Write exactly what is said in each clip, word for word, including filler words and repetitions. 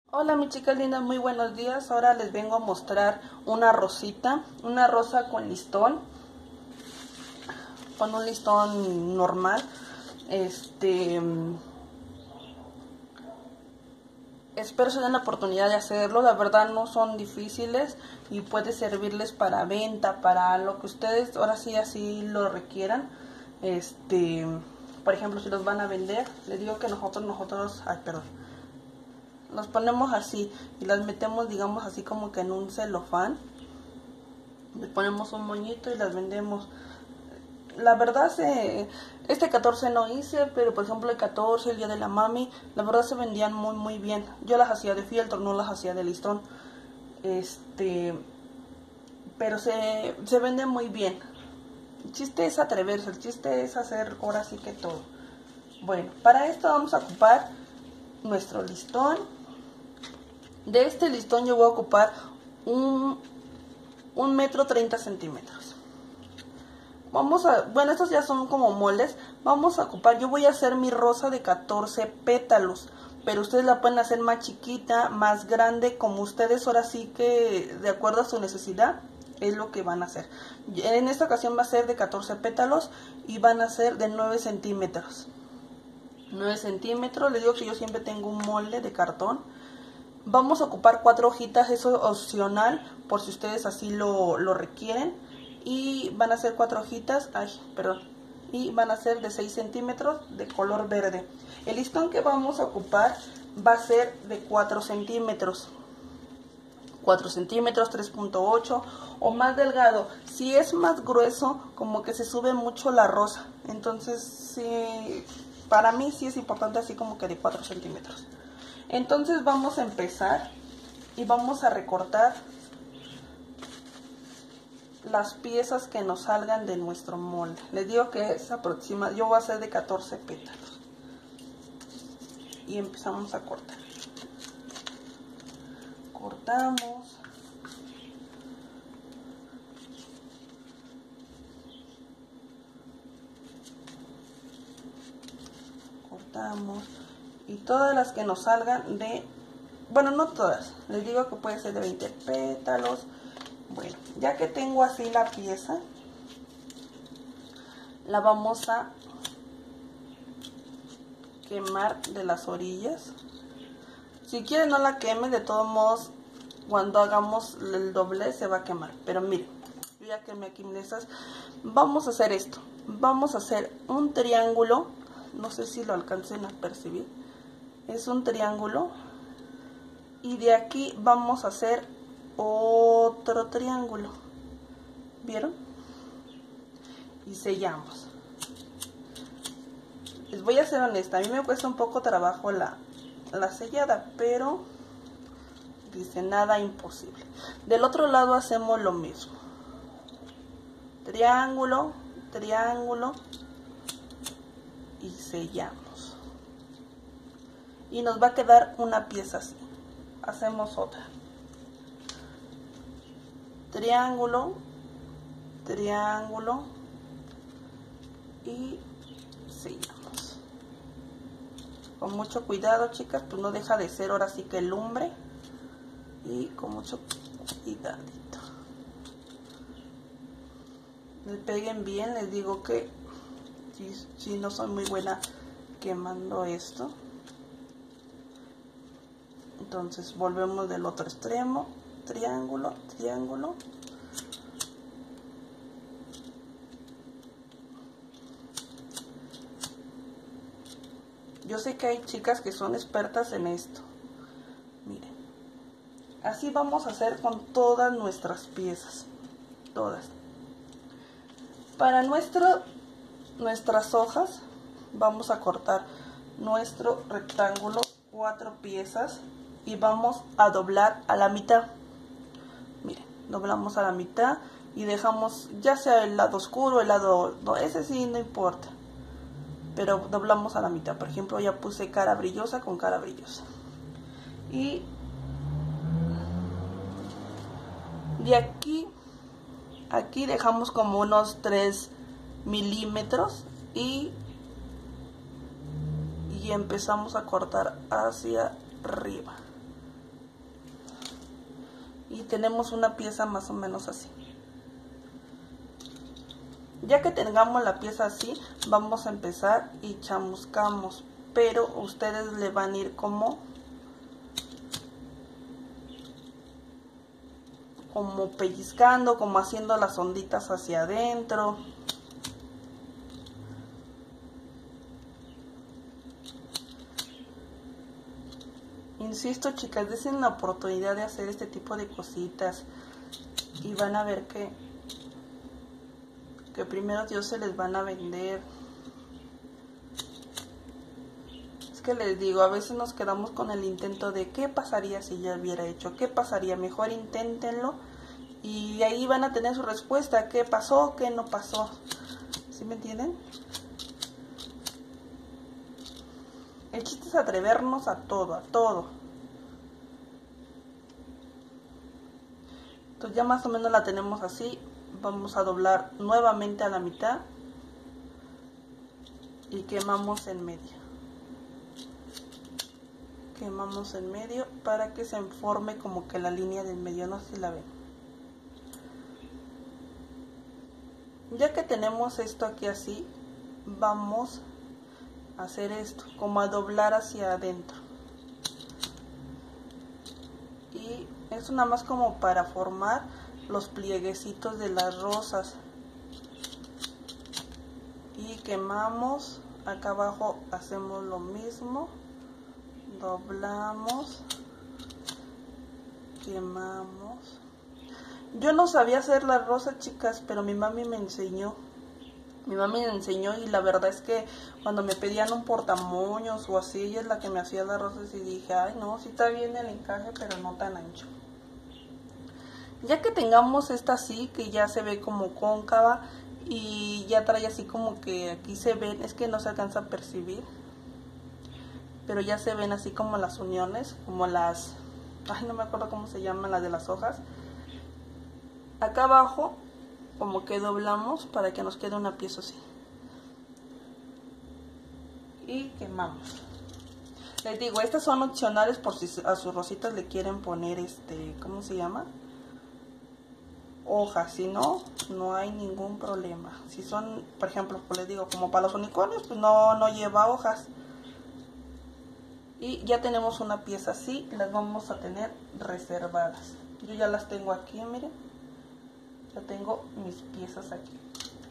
Hola mis chicas lindas, muy buenos días. Ahora les vengo a mostrar una rosita, una rosa con listón, con un listón normal. Este, espero se den la oportunidad de hacerlo. La verdad no son difíciles y puede servirles para venta, para lo que ustedes ahora sí así lo requieran. Este, por ejemplo, si los van a vender, les digo que nosotros, nosotros, ay, perdón. Los ponemos así y las metemos, digamos, así como que en un celofán. Le ponemos un moñito y las vendemos. La verdad, se, este catorce no hice, pero por ejemplo el catorce, el día de la mami, la verdad se vendían muy muy bien. Yo las hacía de fieltro, no las hacía de listón. Este, pero se, se vende muy bien. El chiste es atreverse, el chiste es hacer ahora sí que todo. Bueno, para esto vamos a ocupar nuestro listón. De este listón yo voy a ocupar un, un metro treinta centímetros. Vamos a, bueno, estos ya son como moldes. Vamos a ocupar, yo voy a hacer mi rosa de catorce pétalos, pero ustedes la pueden hacer más chiquita, más grande, como ustedes ahora sí que de acuerdo a su necesidad es lo que van a hacer. En esta ocasión va a ser de catorce pétalos y van a ser de nueve centímetros. nueve centímetros, les digo que yo siempre tengo un molde de cartón. Vamos a ocupar cuatro hojitas, eso es opcional por si ustedes así lo, lo requieren. Y van a ser cuatro hojitas, ay, perdón, y van a ser de seis centímetros de color verde. El listón que vamos a ocupar va a ser de cuatro centímetros. cuatro centímetros, tres punto ocho o más delgado. Si es más grueso, como que se sube mucho la rosa. Entonces, sí, para mí sí es importante así como que de cuatro centímetros. Entonces vamos a empezar y vamos a recortar las piezas que nos salgan de nuestro molde. Les digo que es aproximado, yo voy a hacer de catorce pétalos. Y empezamos a cortar. Cortamos. Cortamos. Y todas las que nos salgan de, bueno, no todas, les digo que puede ser de veinte pétalos. Bueno, ya que tengo así la pieza, la vamos a quemar de las orillas. Si quieren no la quemen, de todos modos cuando hagamos el doblez se va a quemar. Pero miren, yo ya quemé aquí estas. Vamos a hacer esto, vamos a hacer un triángulo, no sé si lo alcancen a percibir. Es un triángulo y de aquí vamos a hacer otro triángulo, ¿vieron? Y sellamos. Les voy a ser honesta, a mí me cuesta un poco trabajo la, la sellada, pero dice nada imposible. Del otro lado hacemos lo mismo, triángulo, triángulo y sellamos. Y nos va a quedar una pieza así. Hacemos otra, triángulo, triángulo y sellamos. Con mucho cuidado, chicas, pues no deja de ser ahora sí que lumbre. Y con mucho cuidadito. Le peguen bien, les digo que si, si no soy muy buena quemando esto. Entonces volvemos del otro extremo, triángulo, triángulo. Yo sé que hay chicas que son expertas en esto. Miren, así vamos a hacer con todas nuestras piezas, todas. Para nuestro, nuestras hojas vamos a cortar nuestro rectángulo, cuatro piezas. Y vamos a doblar a la mitad. Miren, doblamos a la mitad y dejamos ya sea el lado oscuro, el lado, no, ese sí no importa, pero doblamos a la mitad. Por ejemplo, ya puse cara brillosa con cara brillosa y de aquí aquí dejamos como unos tres milímetros y y empezamos a cortar hacia arriba. tenemos una pieza más o menos así. Ya que tengamos la pieza así, vamos a empezar y chamuscamos, pero ustedes le van a ir como como pellizcando, como haciendo las onditas hacia adentro. Insisto, chicas, dense la oportunidad de hacer este tipo de cositas y van a ver que que primero Dios se les van a vender. Es que les digo, a veces nos quedamos con el intento de qué pasaría si ya hubiera hecho, qué pasaría, mejor inténtenlo y ahí van a tener su respuesta, qué pasó, qué no pasó. ¿Sí me entienden? El chiste es atrevernos a todo, a todo. Entonces ya más o menos la tenemos así. Vamos a doblar nuevamente a la mitad y quemamos en medio. Quemamos en medio para que se forme como que la línea del medio, no sé si la ven. Ya que tenemos esto aquí así, vamos a hacer esto, como a doblar hacia adentro. Y eso nada más como para formar los plieguecitos de las rosas. Y quemamos, acá abajo hacemos lo mismo, doblamos, quemamos. Yo no sabía hacer las rosas, chicas, pero mi mami me enseñó. Mi mami me enseñó y la verdad es que cuando me pedían un portamoños o así, ella es la que me hacía las rosas y dije, ay no, sí está bien el encaje, pero no tan ancho. Ya que tengamos esta así, que ya se ve como cóncava y ya trae así como que aquí se ven, es que no se alcanza a percibir, pero ya se ven así como las uniones, como las, ay no me acuerdo cómo se llaman, las de las hojas. Acá abajo como que doblamos para que nos quede una pieza así. Y quemamos. Les digo, estas son opcionales por si a sus rositas le quieren poner este, ¿cómo se llama? Hojas, si no, no hay ningún problema. Si son, por ejemplo, pues les digo, como para los unicornios, pues no, no lleva hojas. Y ya tenemos una pieza así, las vamos a tener reservadas. Yo ya las tengo aquí, miren. Ya tengo mis piezas aquí.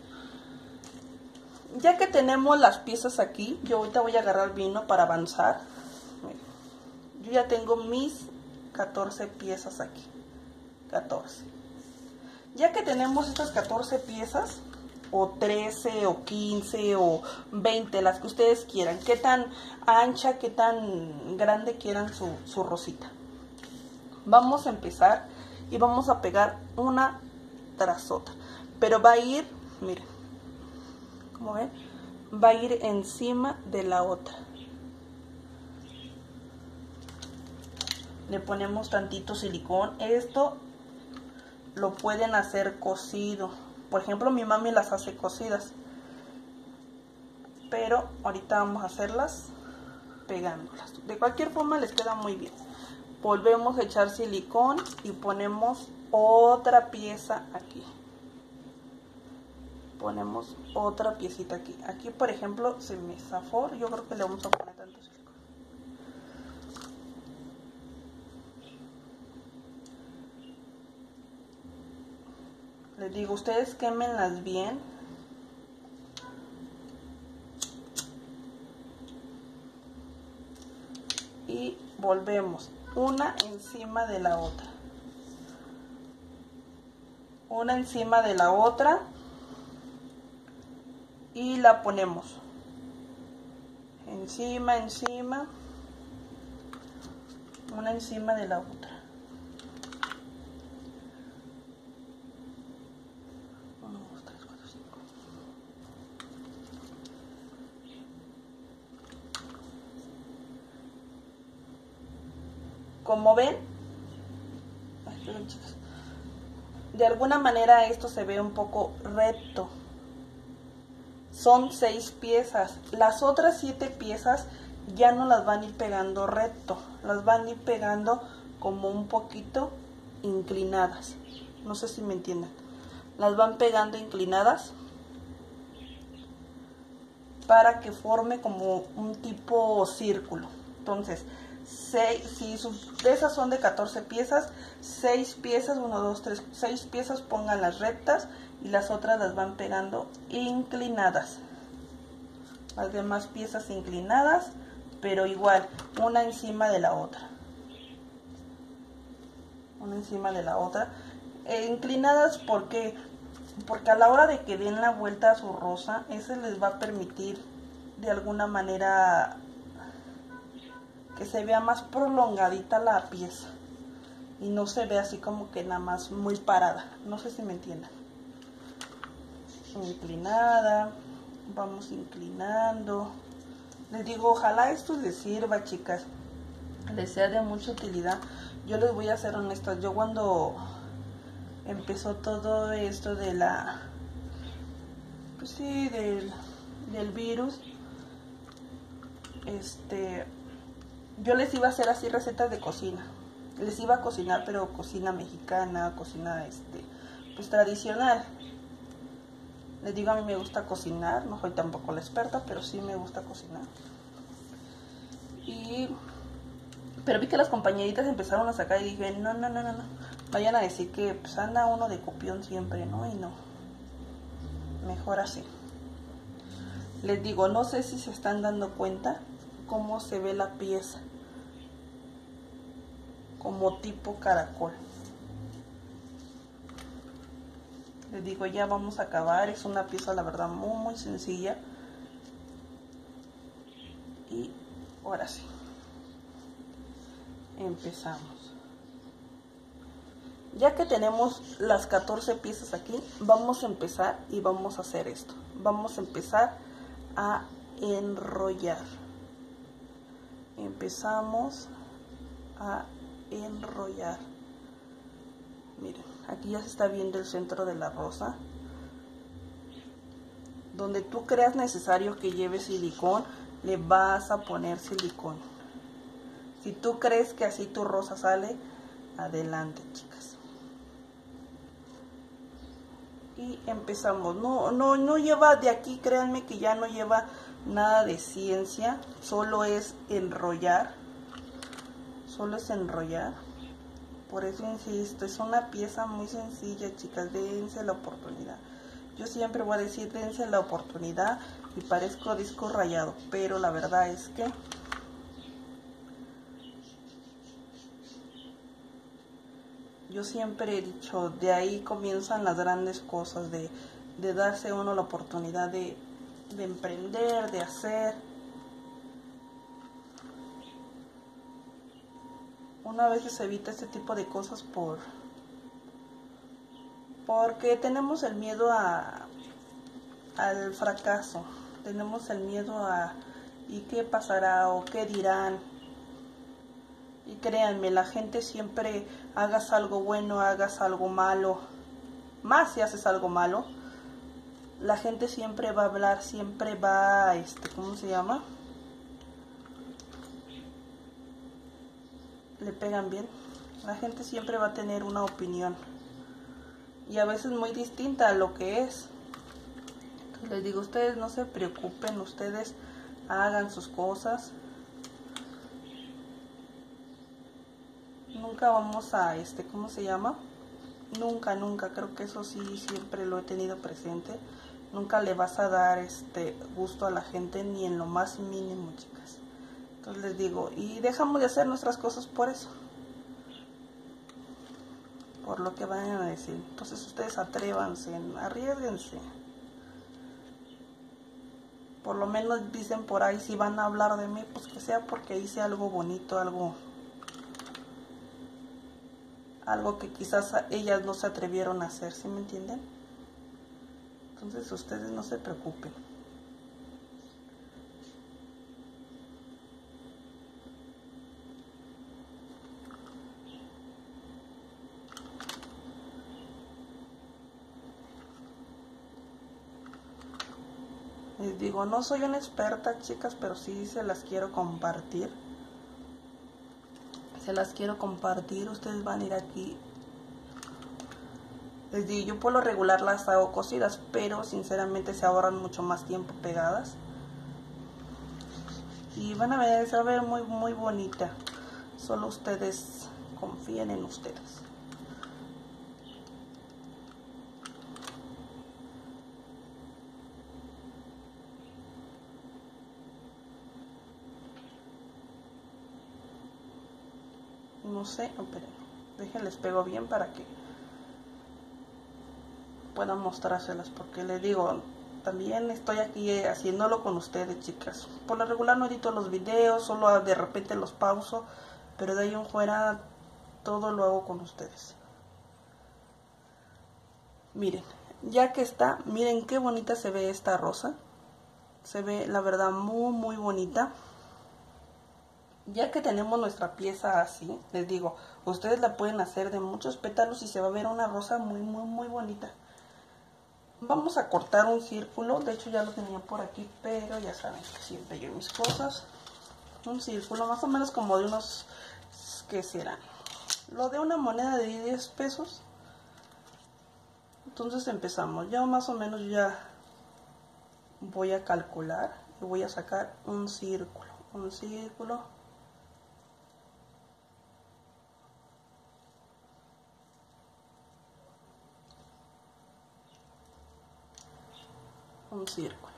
Ya que tenemos las piezas aquí, yo ahorita voy a agarrar vino para avanzar. Miren, yo ya tengo mis catorce piezas aquí. catorce. Ya que tenemos estas catorce piezas, o trece, o quince, o veinte, las que ustedes quieran, qué tan ancha, qué tan grande quieran su, su rosita. Vamos a empezar y vamos a pegar una tras otra, pero va a ir, miren, como ven, va a ir encima de la otra. Le ponemos tantito silicón. Esto lo pueden hacer cocido. Por ejemplo, mi mami las hace cocidas. Pero ahorita vamos a hacerlas pegándolas. De cualquier forma les queda muy bien. Volvemos a echar silicón y ponemos otra pieza aquí. Ponemos otra piecita aquí. Aquí, por ejemplo, se me zafó. Yo creo que le vamos a poner tanto silicón. Les digo, ustedes quémenlas bien. Y volvemos una encima de la otra. Una encima de la otra. Y la ponemos encima, encima. Una encima de la otra. Como ven, de alguna manera esto se ve un poco recto. Son seis piezas. Las otras siete piezas ya no las van a ir pegando recto. Las van a ir pegando como un poquito inclinadas. No sé si me entienden. Las van pegando inclinadas para que forme como un tipo círculo. Entonces, seis, si sus piezas son de catorce piezas, seis piezas, uno, dos, tres, seis piezas pongan las rectas y las otras las van pegando inclinadas. Las demás piezas inclinadas, pero igual, una encima de la otra. Una encima de la otra. E inclinadas, ¿por qué? Porque a la hora de que den la vuelta a su rosa, eso les va a permitir de alguna manera que se vea más prolongadita la pieza y no se ve así como que nada más muy parada. No sé si me entienden. Inclinada, vamos inclinando. Les digo, ojalá esto les sirva, chicas, les sea de mucha utilidad. Yo les voy a ser honesta, yo cuando empezó todo esto de la, pues sí, del, del virus, este, yo les iba a hacer así recetas de cocina, les iba a cocinar, pero cocina mexicana, cocina, este, pues tradicional. Les digo, a mí me gusta cocinar, no soy tampoco la experta, pero sí me gusta cocinar. Y, pero vi que las compañeritas empezaron a sacar y dije, no, no, no, no, no. Vayan a decir que pues anda uno de copión siempre, ¿no? Y no, mejor así. Les digo, no sé si se están dando cuenta cómo se ve la pieza, como tipo caracol. Les digo, ya vamos a acabar, es una pieza la verdad muy muy sencilla. Y ahora sí, empezamos. Ya que tenemos las catorce piezas aquí, vamos a empezar y vamos a hacer esto. Vamos a empezar a enrollar. Empezamos a enrollar. Miren, aquí ya se está viendo el centro de la rosa. Donde tú creas necesario que lleve silicón, le vas a poner silicón. Si tú crees que así tu rosa sale, adelante, chicas. Y empezamos. No, no, no lleva de aquí, créanme que ya no lleva nada de ciencia, solo es enrollar. Solo es enrollar. Por eso insisto, es una pieza muy sencilla, chicas, dense la oportunidad. Yo siempre voy a decir, dense la oportunidad, y parezco disco rayado, pero la verdad es que yo siempre he dicho, de ahí comienzan las grandes cosas, de, de darse uno la oportunidad de, de emprender, de hacer. Una vez se evita este tipo de cosas por porque tenemos el miedo a al fracaso, tenemos el miedo a ¿y qué pasará? O ¿qué dirán? Y créanme, la gente siempre, hagas algo bueno, hagas algo malo, más si haces algo malo, la gente siempre va a hablar, siempre va, este, ¿cómo se llama? Le pegan bien. La gente siempre va a tener una opinión, y a veces muy distinta a lo que es. Entonces les digo, ustedes no se preocupen, ustedes hagan sus cosas. Nunca vamos a, este, ¿cómo se llama? Nunca, nunca, creo que eso sí siempre lo he tenido presente. Nunca le vas a dar este gusto a la gente, ni en lo más mínimo, chicas. Entonces les digo, y dejamos de hacer nuestras cosas por eso, por lo que vayan a decir. Entonces ustedes atrévanse, arriésguense. Por lo menos dicen por ahí, si van a hablar de mí, pues que sea porque hice algo bonito, algo algo que quizás ellas no se atrevieron a hacer, ¿sí me entienden? Entonces ustedes no se preocupen. Les digo, no soy una experta, chicas, pero sí se las quiero compartir. Se las quiero compartir. Ustedes van a ir aquí Les digo, yo por lo regular las hago cosidas, pero sinceramente se ahorran mucho más tiempo pegadas. Y van a ver, se va a ver muy, muy bonita. Solo ustedes confíen en ustedes. No sé, oh, pero déjenles pego bien para que puedan mostrárselas, porque les digo, también estoy aquí haciéndolo con ustedes, chicas. Por lo regular no edito los videos, solo de repente los pauso, pero de ahí en fuera todo lo hago con ustedes. Miren, ya que está, miren qué bonita se ve esta rosa. Se ve la verdad muy muy bonita. Ya que tenemos nuestra pieza así, les digo, ustedes la pueden hacer de muchos pétalos y se va a ver una rosa muy muy muy bonita. Vamos a cortar un círculo, de hecho ya lo tenía por aquí, pero ya saben que siempre yo mis cosas. Un círculo más o menos como de unos, ¿qué serán? Lo de una moneda de diez pesos. Entonces empezamos, yo más o menos ya voy a calcular y voy a sacar un círculo, un círculo. Un círculo.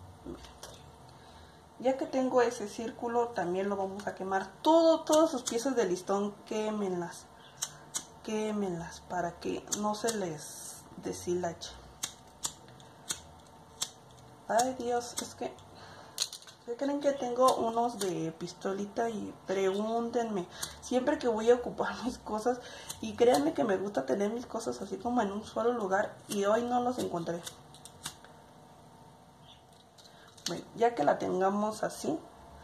Ya que tengo ese círculo, también lo vamos a quemar. Todo, todas sus piezas de listón, quémenlas. Quémenlas para que no se les deshilache. Ay Dios, es que ¿qué creen que tengo unos de pistolita? Y pregúntenme siempre que voy a ocupar mis cosas. Y créanme que me gusta tener mis cosas así como en un solo lugar. Y hoy no los encontré. Bueno, ya que la tengamos así,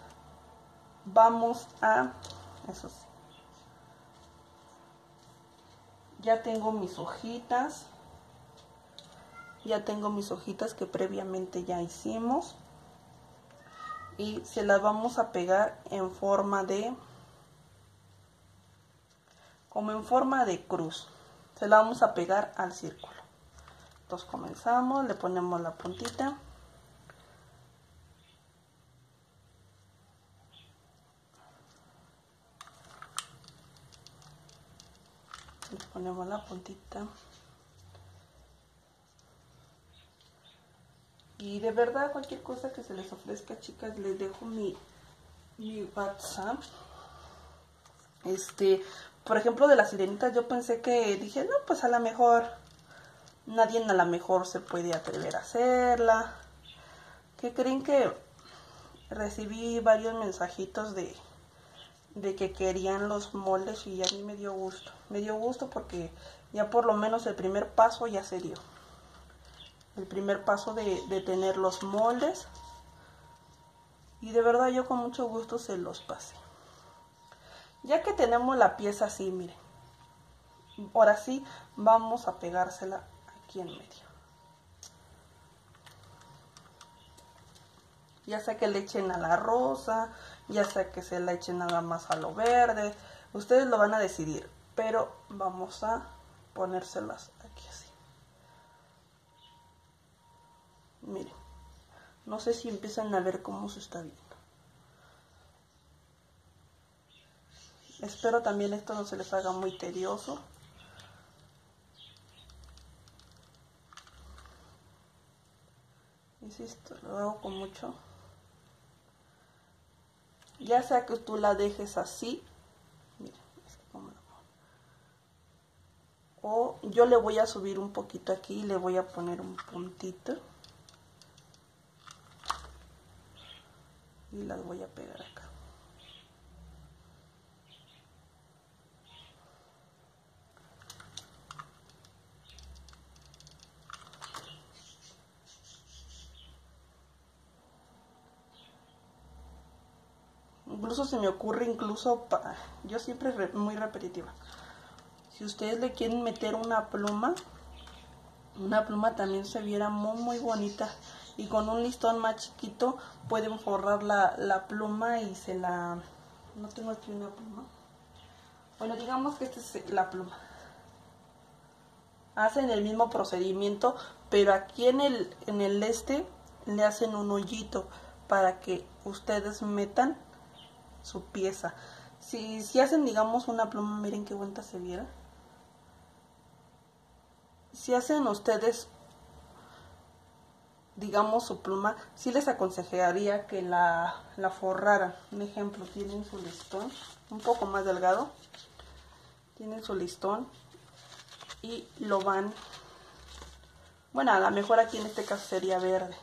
vamos a... Eso sí. Ya tengo mis hojitas. Ya tengo mis hojitas que previamente ya hicimos. Y se las vamos a pegar en forma de... Como en forma de cruz. Se la vamos a pegar al círculo. Entonces comenzamos, le ponemos la puntita. Le ponemos la puntita. Y de verdad cualquier cosa que se les ofrezca, chicas, les dejo mi, mi WhatsApp. Este, por ejemplo, de las sirenitas yo pensé que, dije, no, pues a lo mejor, nadie a lo mejor se puede atrever a hacerla. ¿Qué creen? Que recibí varios mensajitos de, de que querían los moldes y a mí me dio gusto. Me dio gusto porque ya por lo menos el primer paso ya se dio. El primer paso de, de tener los moldes. Y de verdad yo con mucho gusto se los pasé. Ya que tenemos la pieza así, miren. Ahora sí vamos a pegársela aquí en medio. Ya sea que le echen a la rosa, ya sea que se la echen nada más a lo verde. Ustedes lo van a decidir. Pero vamos a ponérselas aquí así. Miren. No sé si empiezan a ver cómo se está viendo. Espero también esto no se les haga muy tedioso. Insisto, lo hago con mucho. Ya sea que tú la dejes así. Mira, es que como lo pongo. O yo le voy a subir un poquito aquí y le voy a poner un puntito. Y las voy a pegar acá. Incluso se me ocurre, incluso, pa, yo siempre re, muy repetitiva. Si ustedes le quieren meter una pluma, una pluma también se viera muy muy bonita. Y con un listón más chiquito pueden forrar la, la pluma y se la... No tengo aquí una pluma. Bueno, digamos que esta es la pluma. hacen el mismo procedimiento, pero aquí en el, en el este le hacen un hoyito para que ustedes metan su pieza. Si, si hacen, digamos, una pluma, miren qué bonita se viera. Si hacen ustedes, digamos, su pluma, sí les aconsejaría que la, la forraran. Un ejemplo, tienen su listón, un poco más delgado. Tienen su listón y lo van, bueno, a lo mejor aquí en este caso sería verde.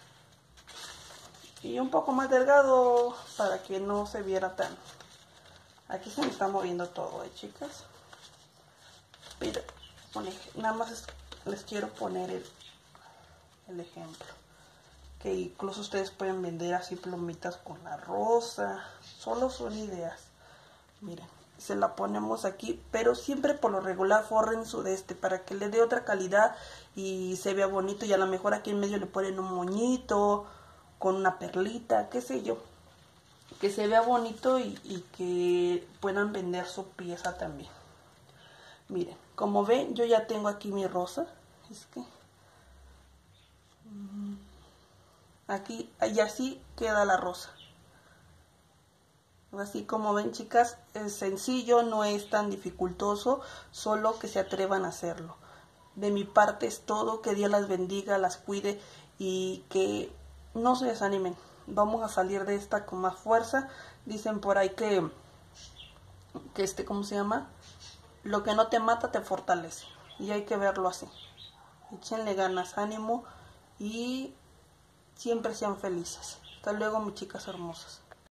Y un poco más delgado para que no se viera tan... Aquí se me está moviendo todo, ¿eh, chicas? Pero, nada más les quiero poner el, el ejemplo. Que incluso ustedes pueden vender así plumitas con la rosa. Solo son ideas. Miren, se la ponemos aquí, pero siempre por lo regular forren su de este para que le dé otra calidad y se vea bonito. Y a lo mejor aquí en medio le ponen un moñito con una perlita, qué sé yo, que se vea bonito y, y que puedan vender su pieza también. Miren, como ven, yo ya tengo aquí mi rosa. Es que aquí y así queda la rosa. Así como ven, chicas, es sencillo, no es tan dificultoso, solo que se atrevan a hacerlo. De mi parte es todo, que Dios las bendiga, las cuide y que no se desanimen. Vamos a salir de esta con más fuerza. Dicen por ahí que, que este, ¿cómo se llama? Lo que no te mata te fortalece. Y hay que verlo así. Échenle ganas, ánimo y siempre sean felices. Hasta luego, mis chicas hermosas.